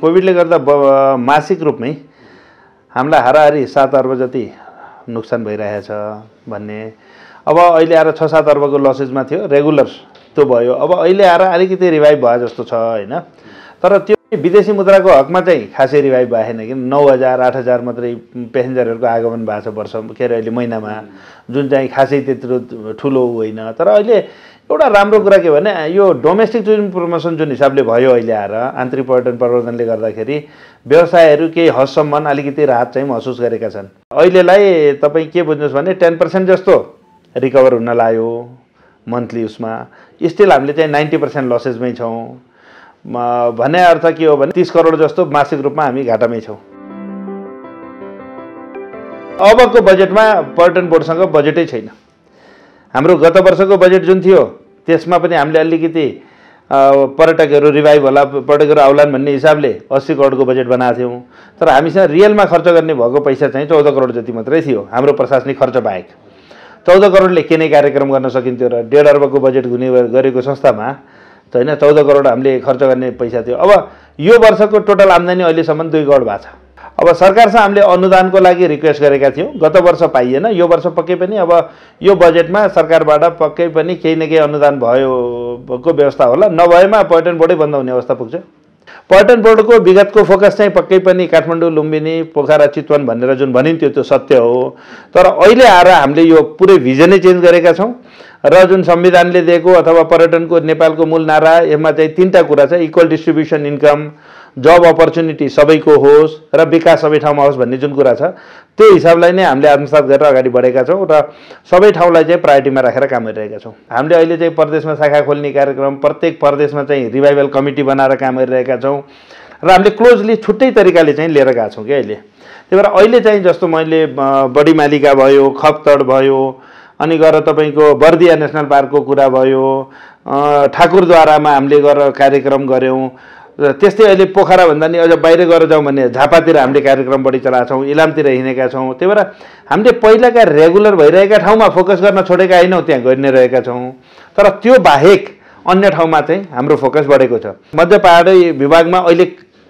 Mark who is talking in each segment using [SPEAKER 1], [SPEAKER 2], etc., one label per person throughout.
[SPEAKER 1] कोभिडले गर्दा मासिक रूपमै हामीलाई हाराहारी 7 अर्ब जति नोक्सान भइरहेछ भन्ने। अब अहिले आएर 6-7 अर्बको लसेजमा थियो, रेगुलर त्यो भयो। अब अहिले आएर अलिकति रिभाइभ भयो जस्तो छ हैन। तर त्यो विदेशी मुद्राको हकमा चाहिँ खासै रिभाइभ भएन किन 9,000-8,000 मात्रै प्यासेन्जरहरूको आगमन भएको छ वर्ष के अरे अहिले महिनामा, जुन चाहिँ खासै त्यत्रो ठुलो होइन। तर अहिले एउटा राम्रो कुरा के भने यो डोमेस्टिक टुरिज्म प्रमोसन जुन हिसाबले भयो अहिले आएर आन्तरिक पर्यटन प्रवर्धनले गर्दाखेरि व्यवसायहरू केही हदसम्म अलिकति राहत चाहिँ महसुस गरेका छन्। अहिलेलाई तपाईँ के बुझ्नुहोस् भने 10% जस्तो रिकभर हुन लाग्यो मन्थली उसमा। स्टिल हामीले चाहिँ 90% लसेजमै छौँ भन्ने अर्थ के हो भने 30 करोड जस्तो मासिक रूपमा हामी घाटामै छौँ। अबको बजेटमा पर्यटन बोर्डसँग बजेटै छैन। हाम्रो गत वर्षको बजेट जुन थियो त्यसमा पनि हामीले अलिकति पर्यटकहरू रिभाइभ होला, पर्यटकहरू आउलान् भन्ने हिसाबले 80 करोडको बजेट बनाएको थियौँ। तर हामीसँग रियलमा खर्च गर्ने भएको पैसा चाहिँ 14 करोड जति मात्रै थियो हाम्रो प्रशासनिक खर्च बाहेक। 14 करोडले के नै कार्यक्रम गर्न सकिन्थ्यो र 1.5 अर्बको बजेट हुने गरेको संस्थामा त हैन 14 करोड हामीले खर्च गर्ने पैसा थियो। अब यो वर्षको टोटल आम्दानी अहिलेसम्म 2 करोड भएको छ। अब सरकारसँग हामीले अनुदानको लागि रिक्वेस्ट गरेका थियौँ, गत वर्ष पाइएन। यो वर्ष पक्कै पनि अब यो बजेटमा सरकारबाट पक्कै पनि केही न केही अनुदान भएको व्यवस्था होला, नभएमा पर्यटन बोर्डै बन्द हुने अवस्था पुग्छ। पर्यटन बोर्डको विगतको फोकस चाहिँ पक्कै पनि काठमाडौँ, लुम्बिनी, पोखरा, चितवन भनेर जुन भनिन्थ्यो त्यो सत्य हो। तर अहिले आएर हामीले यो पुरै भिजनै चेन्ज गरेका छौँ र जुन संविधानले दिएको अथवा पर्यटनको नेपालको मूल नारा यसमा चाहिँ 3टा कुरा छ, इक्वल डिस्ट्रिब्युसन इन्कम, जब अपर्च्युनिटी सबैको होस् र विकास सबै ठाउँमा होस् भन्ने जुन कुरा छ त्यो हिसाबलाई नै हामीले आत्मसात गरेर अगाडि बढेका छौँ र सबै ठाउँलाई चाहिँ प्रायोरिटीमा राखेर काम गरिरहेका छौँ। हामीले अहिले चाहिँ प्रदेशमा शाखा खोल्ने कार्यक्रम, प्रत्येक प्रदेशमा चाहिँ रिभाइभल कमिटी बनाएर काम गरिरहेका छौँ र हामीले क्लोजली छुट्टै तरिकाले चाहिँ लिएर गएका छौँ कि अहिले। त्यही भएर अहिले चाहिँ जस्तो मैले बडी मालिका भयो, खपतड भयो, अनि गएर तपाईँको बर्दिया नेसनल पार्कको कुरा भयो, ठाकुरद्वारामा हामीले गरेर कार्यक्रम गऱ्यौँ। त्यस्तै अहिले पोखरा भन्दा नि अझ बाहिर गएर जाउँ भने झापातिर हामीले कार्यक्रम बढी चलाएको छौँ, इलामतिर हिँडेका छौँ। त्यही भएर हामीले पहिलाका रेगुलर भइरहेका ठाउँमा फोकस गर्न छोडेका होइनौँ, त्यहाँ गरि नै रहेका छौँ। तर त्यो बाहेक अन्य ठाउँमा चाहिँ हाम्रो फोकस बढेको छ। मध्य पहाडी विभागमा अहिले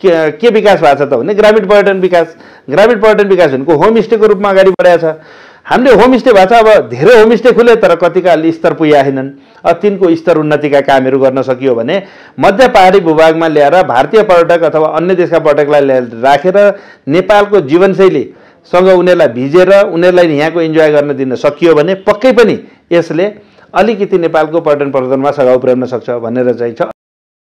[SPEAKER 1] के विकास भएको छ त भने ग्रामीण पर्यटन विकास। ग्रामीण पर्यटन विकास भनेको होमस्टेको रूपमा अगाडि बढाएको छ। हामीले होमस्टे भएको छ, अब धेरै होमस्टे खुले तर कतिका अलि स्तर पुगेनन्। तिनको स्तर उन्नतिका कामहरू गर्न सकियो भने मध्य पहाडी भूभागमा ल्याएर भारतीय पर्यटक अथवा अन्य देशका पर्यटकलाई राखेर नेपालको जीवनशैलीसँग उनीहरूलाई भिजेर उनीहरूलाई यहाँको इन्जोय गर्न दिन सकियो भने पक्कै पनि यसले अलिकति नेपालको पर्यटन प्रवर्धनमा सघाउ पुर्याउन सक्छ भनेर चाहिँ छ।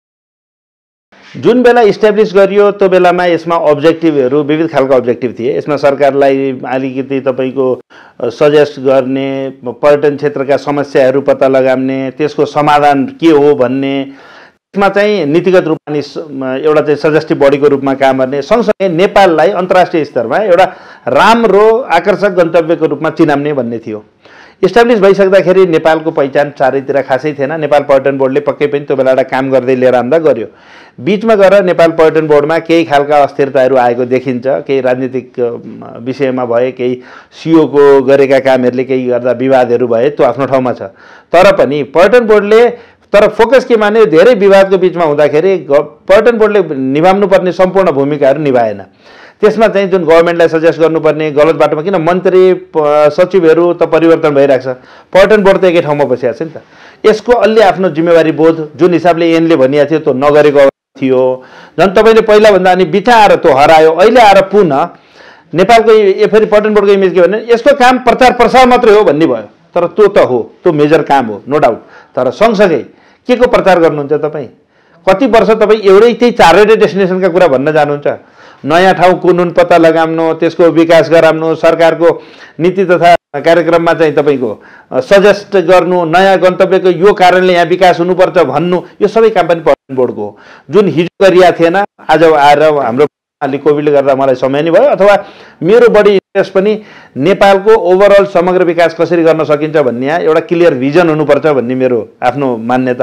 [SPEAKER 1] जुन बेला इस्टाब्लिस गरियो त्यो बेलामा यसमा अब्जेक्टिभहरू विविध खालका अब्जेक्टिभ थिए। यसमा सरकारलाई अलिकति तपाईँको सजेस्ट गर्ने, पर्यटन क्षेत्रका समस्याहरू पत्ता लगाउने, त्यसको समाधान के हो भन्ने, यसमा चाहिँ नीतिगत रूपमा एउटा चाहिँ सजेस्टिभ बडीको रूपमा काम गर्ने, सँगसँगै नेपाललाई अन्तर्राष्ट्रिय स्तरमा एउटा राम्रो आकर्षक गन्तव्यको रूपमा चिनाउने भन्ने थियो। इस्टाब्लिस भइसक्दाखेरि नेपालको पहिचान चारैतिर खासै थिएन। नेपाल पर्यटन बोर्डले पक्कै पनि त्यो बेला एउटा काम गर्दै लिएर आउँदा गर्यो। बीचमा गएर नेपाल पर्यटन बोर्डमा केही खालका अस्थिरताहरू आएको देखिन्छ। केही राजनीतिक विषयमा भए, केही सिओको गरेका कामहरूले केही गर्दा विवादहरू भए, त्यो आफ्नो ठाउँमा छ। तर पनि पर्यटन बोर्डले फोकस के माने धेरै विवादको बीचमा हुँदाखेरि पर्यटन बोर्डले निभाउनुपर्ने सम्पूर्ण भूमिकाहरू निभाएन। त्यसमा चाहिँ जुन गभर्नमेन्टलाई सजेस्ट गर्नुपर्ने गलत बाटोमा, किन मन्त्री सचिवहरू त परिवर्तन भइरहेको छ, पर्यटन बोर्ड त एकै ठाउँमा बसिरहेको छ नि त। यसको अलि आफ्नो जिम्मेवारी बोध जुन हिसाबले एनले भनिएको थियो त्यो नगरेको थियो। झन् तपाईँले पहिलाभन्दा अनि बिटाएर त्यो हरायो, अहिले आएर पुनः नेपालको फेरि पर्यटन बोर्डको इमेज के भने यसको काम प्रचार प्रसार मात्रै हो भन्ने भयो। तर त्यो त हो, त्यो मेजर काम हो, नो डाउट। तर सँगसँगै के को प्रचार गर्नुहुन्छ तपाईँ? कति वर्ष तपाईँ एउटै त्यही 4वटै डेस्टिनेसनका कुरा भन्न जानुहुन्छ? नयाँ ठाउँ कुन पत्ता लगाउनु, त्यसको विकास गराउनु, सरकारको नीति तथा कार्यक्रममा चाहिँ तपाईँको सजेस्ट गर्नु, नयाँ गन्तव्यको यो कारणले यहाँ विकास हुनुपर्छ भन्नु, यो सबै काम पनि पर्यटन बोर्डको हो। जुन हिजो गरिया थिएन, आज आएर हाम्रो अलि कोभिडले गर्दा मलाई समय नै भयो, अथवा मेरो बढी इन्ट्रेस्ट पनि नेपालको ओभरअल समग्र विकास कसरी गर्न सकिन्छ भन्ने एउटा क्लियर भिजन हुनुपर्छ भन्ने मेरो आफ्नो मान्यता हो।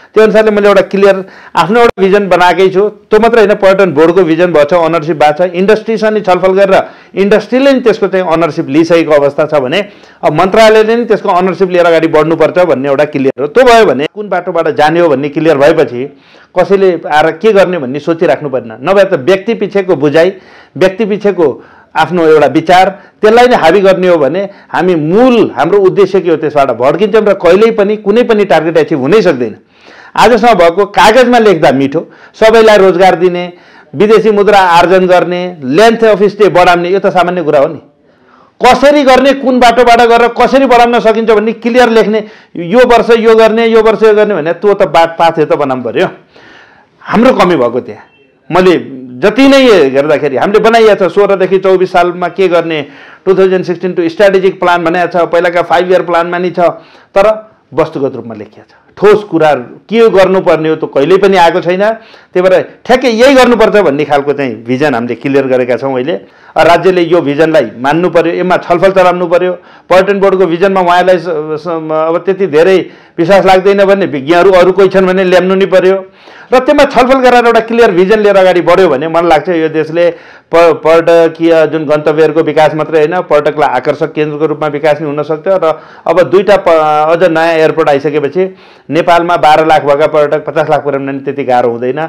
[SPEAKER 1] त्यो अनुसारले मैले एउटा क्लियर आफ्नो एउटा भिजन बनाएकै छु। त्यो मात्रै होइन, पर्यटन बोर्डको भिजन भएको छ, अनरसिप भएको छ, इन्डस्ट्रीसँग नि छलफल गरेर इन्डस्ट्रीले नि त्यसको चाहिँ अनरसिप लिइसकेको अवस्था छ भने अब मन्त्रालयले नि त्यसको अनरसिप लिएर अगाडि बढ्नुपर्छ भन्ने एउटा क्लियर हो। त्यो भयो भने कुन बाटोबाट जाने हो भन्ने क्लियर भएपछि कसैले आएर के गर्ने भन्ने सोचिराख्नु पर्दैन। नभए त व्यक्ति पछिको बुझाइ, व्यक्ति पछिको आफ्नो एउटा विचार त्यसलाई नै हावी गर्ने हो भने हामी मूल हाम्रो उद्देश्य के हो त्यसबाट भड्किन्छौँ र कहिल्यै पनि कुनै पनि टार्गेट एचिभ हुनै सक्दैन। आजसम्म भएको कागजमा लेख्दा मिठो, सबैलाई रोजगार दिने, विदेशी मुद्रा आर्जन गर्ने, लेन्थ अफ स्टे बढाउने, यो त सामान्य कुरा हो नि। कसरी गर्ने, कुन बाटोबाट गरेर कसरी बढाउन सकिन्छ भन्ने क्लियर लेख्ने, यो वर्ष यो गर्ने, यो वर्ष यो गर्ने भने त्यो त बात पाथ्यो त बनाउनु पर्यो। हाम्रो कमी भएको त्यहाँ। मैले जति नै गर्दाखेरि हामीले बनाइएको छ 16 देखि 24 सालमा के गर्ने, 2016 टु स्ट्राटेजिक प्लान बनाएको छ, पहिलाका 5 इयर प्लानमा नि छ, तर वस्तुगत रूपमा लेखिएको छ। ठोस कुराहरू के गर्नुपर्ने हो त्यो कहिल्यै पनि आएको छैन। त्यही भएर ठ्याक्कै यही गर्नुपर्छ भन्ने खालको चाहिँ भिजन हामीले क्लियर गरेका छौँ। अहिले राज्यले यो भिजनलाई मान्नु पर्यो, यसमा छलफल चलाउनु पर्यो। पर्यटन बोर्डको भिजनमा उहाँलाई अब त्यति धेरै विश्वास लाग्दैन भने विज्ञहरू अरू कोही छन् भने ल्याउनु नि पर्यो र त्यसमा छलफल गरेर एउटा क्लियर भिजन लिएर अगाडि बढ्यो भने मलाई लाग्छ यो देशले पर्यटकीय जुन गन्तव्यहरूको विकास मात्रै होइन, पर्यटकलाई आकर्षक केन्द्रको रूपमा विकास नि हुन सक्छ। र अब दुईटा अझ नयाँ एयरपोर्ट आइसकेपछि नेपालमा 12 लाख भएका पर्यटक 50 लाख पुर्याउन नि त्यति गाह्रो हुँदैन।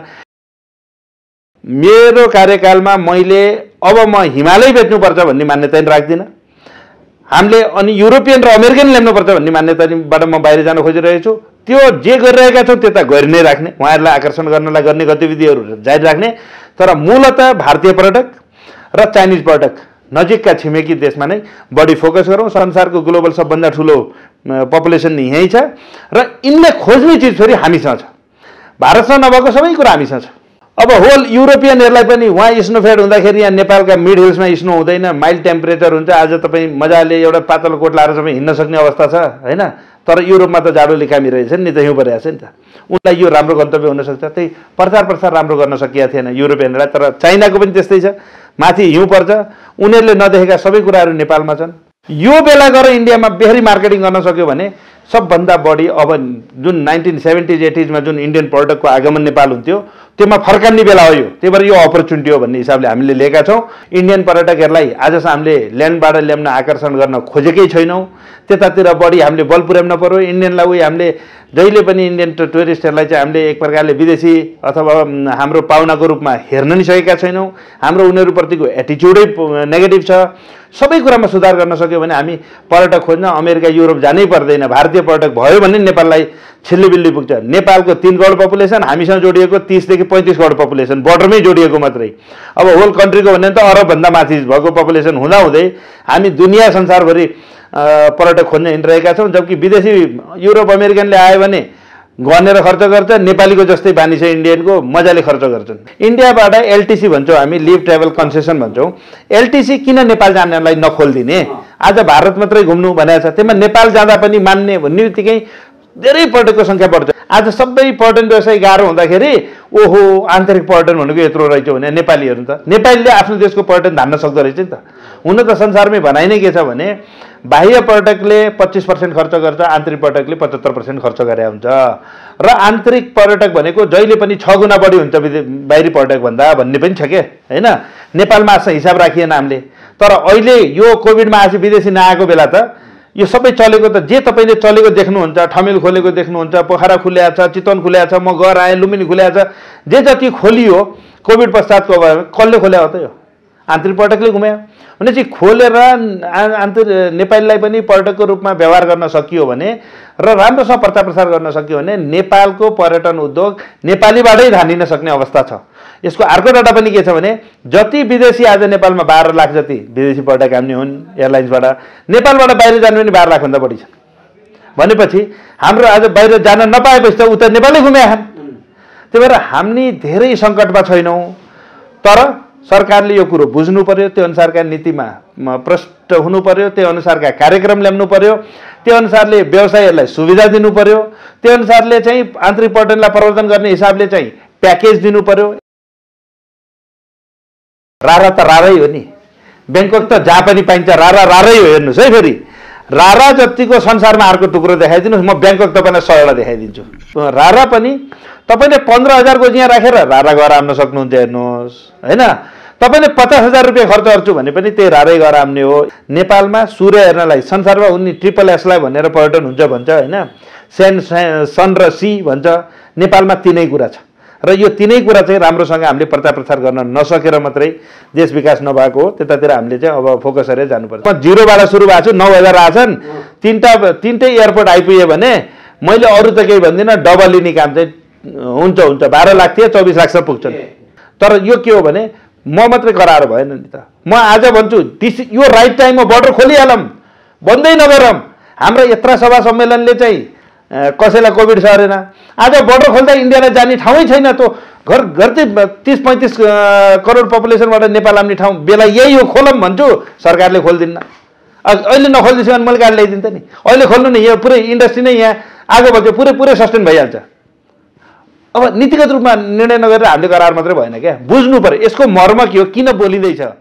[SPEAKER 1] मेरो कार्यकालमा मैले अब म हिमालय बेच्नुपर्छ भन्ने मान्यता नि राख्दिनँ। हामीले अनि युरोपियन र अमेरिकन ल्याउनुपर्छ भन्ने मान्यताबाट म बाहिर जान खोजिरहेको छु। त्यो जे गरिरहेका छौँ त्यो त गरि नै राख्ने, उहाँहरूलाई आकर्षण गर्नलाई गर्ने गतिविधिहरू जारी राख्ने। तर मूलतः भारतीय पर्यटक र चाइनिज पर्यटक नजिकका छिमेकी देशमा नै बढी फोकस गरौँ। संसारको ग्लोबल सबभन्दा ठुलो पपुलेसन यहीँ छ र यिनले खोज्ने चिज फेरि हामीसँग छ। भारतसँग नभएको सबै कुरा हामीसँग छ। अब होल युरोपियनहरूलाई पनि वहाँ स्नोफेड हुँदाखेरि यहाँ नेपालका मिड हिल्समा स्नो हुँदैन, माइल्ड टेम्परेचर हुन्छ। आज तपाईँ मजाले एउटा पातलो कोट लाएर तपाईँ हिँड्न सक्ने अवस्था छ होइन। तर युरोपमा त जाडोले कामी रहेछ नि त, हिउँ परिरहेछ नि त। उनलाई यो राम्रो गन्तव्य हुनसक्छ। त्यही प्रचार राम्रो गर्न सकिएको थिएन युरोपियनलाई। तर चाइनाको पनि त्यस्तै छ, माथि हिउँ पर्छ, उनीहरूले नदेखेका सबै कुराहरू नेपालमा छन्। यो बेला गएर इन्डियामा बेहरी मार्केटिङ गर्न सक्यो भने सबभन्दा बढी अब जुन 1970s 80s जुन इन्डियन पर्यटकको आगमन नेपाल हुन्थ्यो त्यसमा फर्काउने बेला हो यो। त्यही भएर यो अपर्च्युनिटी हो भन्ने हिसाबले हामीले लिएका छौँ। इन्डियन पर्यटकहरूलाई आजसम्म हामीले ल्यान्डबाट ल्याउन आकर्षण गर्न खोजेकै छैनौँ। त्यतातिर बढी हामीले बल पुर्याउन पर्यो। इन्डियनलाई उयो हामीले जहिले पनि इन्डियन टुरिस्टहरूलाई चाहिँ हामीले एक प्रकारले विदेशी अथवा हाम्रो पाहुनाको रूपमा हेर्न नि सकेका छैनौँ। हाम्रो उनीहरूप्रतिको एटिच्युडै नेगेटिभ छ। सबै कुरामा सुधार गर्न सक्यो भने हामी पर्यटक खोज्न अमेरिका युरोप जानै पर्दैन। भारतीय पर्यटक भयो भने नेपाललाई छिल्लीबिल्ली पुग्छ। नेपालको 3 करोड पपुलेसन, हामीसँग जोडिएको 30 देखि 35 करोड पपुलेसन, बोर्डरमै जोडिएको मात्रै। अब होल कन्ट्रीको भने त अरबभन्दा माथि भएको पपुलेसन हुँदाहुँदै हामी दुनियाँ संसारभरि पर्यटक खोज्न हिँडिरहेका छौँ। जबकि विदेशी युरोप अमेरिकनले आयो भने गनेर खर्च गर्छ, नेपालीको जस्तै बानी छ इन्डियनको, मजाले खर्च गर्छन्। इन्डियाबाट एलटिसी भन्छौँ हामी, लिभ ट्राभल कन्सेसन भन्छौँ। एलटिसी किन नेपाल जानेलाई नखोलिदिने? आज भारत मात्रै घुम्नु भनेको छ, त्यसमा नेपाल जाँदा पनि मान्ने भन्ने बित्तिकै धेरै पर्यटकको सङ्ख्या बढ्छ। आज सबै पर्यटन व्यवसाय गाह्रो हुँदाखेरि ओहो आन्तरिक पर्यटन भनेको यत्रो रहेछ भने नेपालीहरू त नेपालीले आफ्नो देशको पर्यटन धान्न सक्दो रहेछ नि त। हुन त संसारमै भनाइ नै के छ भने बाह्य पर्यटकले 25% खर्च गर्छ, आन्तरिक पर्यटकले 75% खर्च गरे हुन्छ। र आन्तरिक पर्यटक भनेको जहिले पनि 6 गुणा बढी हुन्छ बाहिरी पर्यटक भन्दा भन्ने पनि छ के होइन। नेपालमा हिसाब राखिएन हामीले। तर अहिले यो कोभिडमा आज विदेशी नआएको बेला त यो सबै चलेको त जे तपाईँले चलेको देख्नुहुन्छ, ठमेल खोलेको देख्नुहुन्छ, पोखरा खुल्या छ, चितवन खुल्या छ, म गएर आएँ, लुम्बिनी खुल्या छ, जे जति खोलियो कोभिड पश्चातको कसले खोल्या हो त? यो आन्तरिक पर्यटकले घुम्यो भने चाहिँ खोलेर नेपालीलाई पनि पर्यटकको रूपमा व्यवहार गर्न सकियो भने र राम्रोसँग प्रचार गर्न सकियो भने नेपालको पर्यटन उद्योग नेपालीबाटै धानिन सक्ने अवस्था छ। यसको अर्को डाटा पनि के छ भने जति विदेशी आज नेपालमा 12 लाख जति विदेशी पर्यटक आउने हुन् एयरलाइन्सबाट, नेपालबाट बाहिर जानु पनि 12 लाखभन्दा बढी छ भनेपछि हाम्रो आज बाहिर जान नपाएपछि त उता नेपालै घुमे छन्। त्यही भएर हामी धेरै सङ्कटमा छैनौँ। तर सरकारले यो कुरो बुझ्नु पर्यो, त्यो अनुसारका नीतिमा प्रष्ट हुनु पर्यो, त्यो अनुसारका कार्यक्रम ल्याउनु पर्यो, त्यो अनुसारले व्यवसायहरूलाई सुविधा दिनु पर्यो, त्यो अनुसारले चाहिँ आन्तरिक पर्यटनलाई प्रवर्धन गर्ने हिसाबले चाहिँ प्याकेज दिनु पर्यो। रारा त रारै हो नि, ब्याङ्कक त जहाँ पनि पाइन्छ, रारै हो। हेर्नुहोस् है, फेरि रारा जतिको संसारमा अर्को टुक्रो देखाइदिनुहोस्, म ब्याङ्कक तपाईँलाई 100 देखाइदिन्छु। रारा पनि तपाईँले 15,000 को यहाँ राखेर रारा गएर आम्न सक्नुहुन्छ, हेर्नुहोस् होइन। तपाईँले 50,000 रुपियाँ खर्च गर्छु भने पनि त्यही रारै गएर आम्ने हो। नेपालमा सूर्य हेर्नलाई संसारमा उनी SSS भनेर पर्यटन हुन्छ भन्छ होइन, सन र सी भन्छ। नेपालमा तीनै कुरा छ र यो तीनै कुरा चाहिँ राम्रोसँग हामीले प्रचार प्रसार गर्न नसकेर मात्रै देश विकास नभएको हो। त्यतातिर हामीले चाहिँ अब फोकस गरेर जानुपर्छ। म 0बाट सुरु भएको छु, 9,000 आछन्, तीनटै एयरपोर्ट आइपुगे भने मैले अरू त केही भन्दिनँ, डबल लिने काम चाहिँ हुन्छ। 12 लाख थिए 24 लाखसम्म पुग्छन्। तर यो के हो भने म मात्रै कराएर भएन नि त। म आज भन्छु यो राइट टाइममा बोर्डर खोलिहालौँ, बन्दै नगरौँ। हाम्रो यत्रा सभा सम्मेलनले चाहिँ कसैलाई कोभिड सरेन। आज बोर्डर खोल्दा इन्डियालाई जाने ठाउँै छैन। त्यो घर चाहिँ 30-35 करोड पपुलेसनबाट नेपाल आउने ठाउँ बेला यही हो, खोलौँ भन्छु, सरकारले खोलिदिन्न। अहिले नखोलिदिएछ भने मैले गाडी ल्याइदिन्थेँ नि। अहिले खोल्नु नि, यो पुरै इन्डस्ट्री नै यहाँ आगो बल्छ, पुरै सस्टेन भइहाल्छ। अब नीतिगत रूपमा निर्णय नगरेर हामीले गराएर मात्रै भएन क्या, बुझ्नु पर्यो यसको मर्म के हो, किन बोलिँदैछ।